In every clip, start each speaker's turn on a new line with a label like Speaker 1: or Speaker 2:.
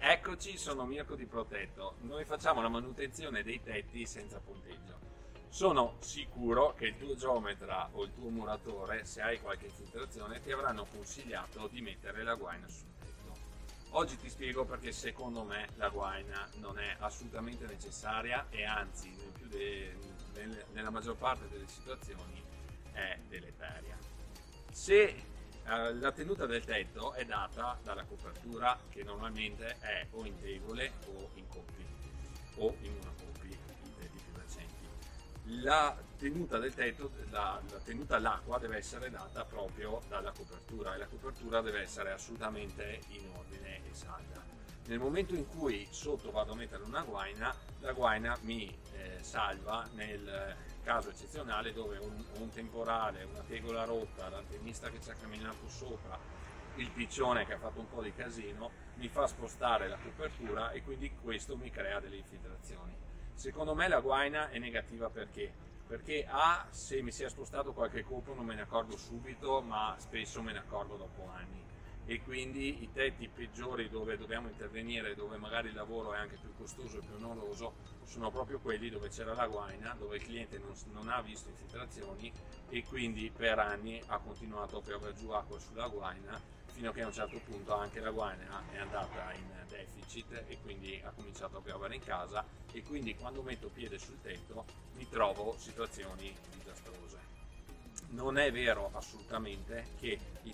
Speaker 1: Eccoci, sono Mirko di Protetto. Noi facciamo la manutenzione dei tetti senza punteggio. Sono sicuro che il tuo geometra o il tuo muratore, se hai qualche infiltrazione, ti avranno consigliato di mettere la guaina sul tetto. Oggi ti spiego perché secondo me la guaina non è assolutamente necessaria e anzi, nella maggior parte delle situazioni, è deleteria. Se la tenuta del tetto è data dalla copertura, che normalmente è o in tegole o in coppi o in monocoppi, i tetti più recenti. La tenuta del tetto, la tenuta all'acqua deve essere data proprio dalla copertura e la copertura deve essere assolutamente in ordine e salda. Nel momento in cui sotto vado a mettere una guaina, la guaina mi salva nel caso eccezionale dove un temporale, una tegola rotta, l'antennista che ci ha camminato sopra, il piccione che ha fatto un po' di casino, mi fa spostare la copertura e quindi questo mi crea delle infiltrazioni. Secondo me la guaina è negativa perché se mi si è spostato qualche copo non me ne accorgo subito, ma spesso me ne accorgo dopo anni. E quindi i tetti peggiori dove dobbiamo intervenire, dove magari il lavoro è anche più costoso e più oneroso, sono proprio quelli dove c'era la guaina, dove il cliente non ha visto infiltrazioni e quindi per anni ha continuato a piovere giù acqua sulla guaina, fino a che a un certo punto anche la guaina è andata in deficit e quindi ha cominciato a piovere in casa e quindi quando metto piede sul tetto mi trovo situazioni disastrose. Non è vero assolutamente che i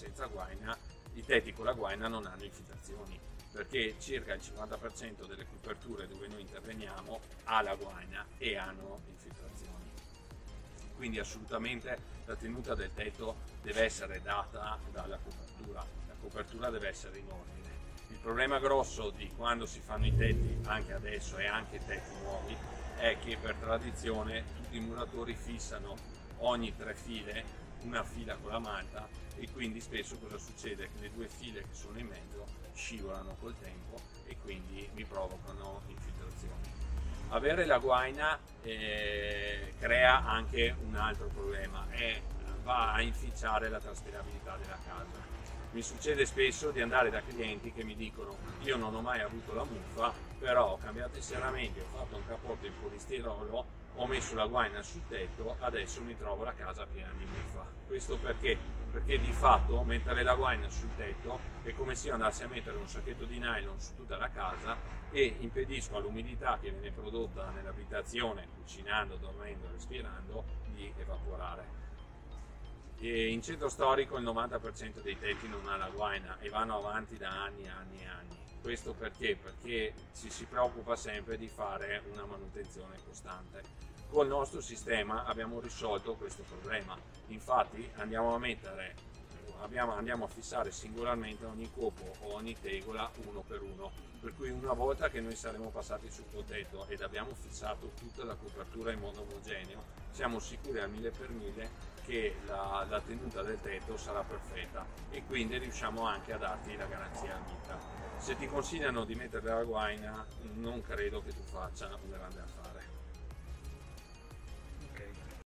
Speaker 1: tetti con la guaina non hanno infiltrazioni, perché circa il 50% delle coperture dove noi interveniamo ha la guaina e hanno infiltrazioni. Quindi assolutamente la tenuta del tetto deve essere data dalla copertura deve essere in ordine. Il problema grosso di quando si fanno i tetti, anche adesso e anche i tetti nuovi, è che per tradizione tutti i muratori fissano ogni 3 file una fila con la malta e quindi spesso cosa succede? Che le 2 file che sono in mezzo scivolano col tempo e quindi mi provocano infiltrazioni. Avere la guaina crea anche un altro problema e va a inficiare la traspirabilità della casa. Mi succede spesso di andare da clienti che mi dicono: io non ho mai avuto la muffa, però ho cambiato i serramenti, ho fatto un cappotto in polistirolo, ho messo la guaina sul tetto, adesso mi trovo la casa piena di muffa. Questo perché? Perché di fatto mettere la guaina sul tetto è come se io andassi a mettere un sacchetto di nylon su tutta la casa e impedisco all'umidità che viene prodotta nell'abitazione, cucinando, dormendo, respirando, di evaporare. E in centro storico il 90% dei tetti non ha la guaina e vanno avanti da anni e anni e anni. Questo perché? Perché ci si preoccupa sempre di fare una manutenzione costante. Col nostro sistema abbiamo risolto questo problema, infatti andiamo a fissare singolarmente ogni copo o ogni tegola uno per uno, per cui una volta che noi saremo passati sul tuo tetto ed abbiamo fissato tutta la copertura in modo omogeneo, siamo sicuri al 1000% che la tenuta del tetto sarà perfetta e quindi riusciamo anche a darti la garanzia a vita. Se ti consigliano di mettere la guaina, non credo che tu faccia un grande affare.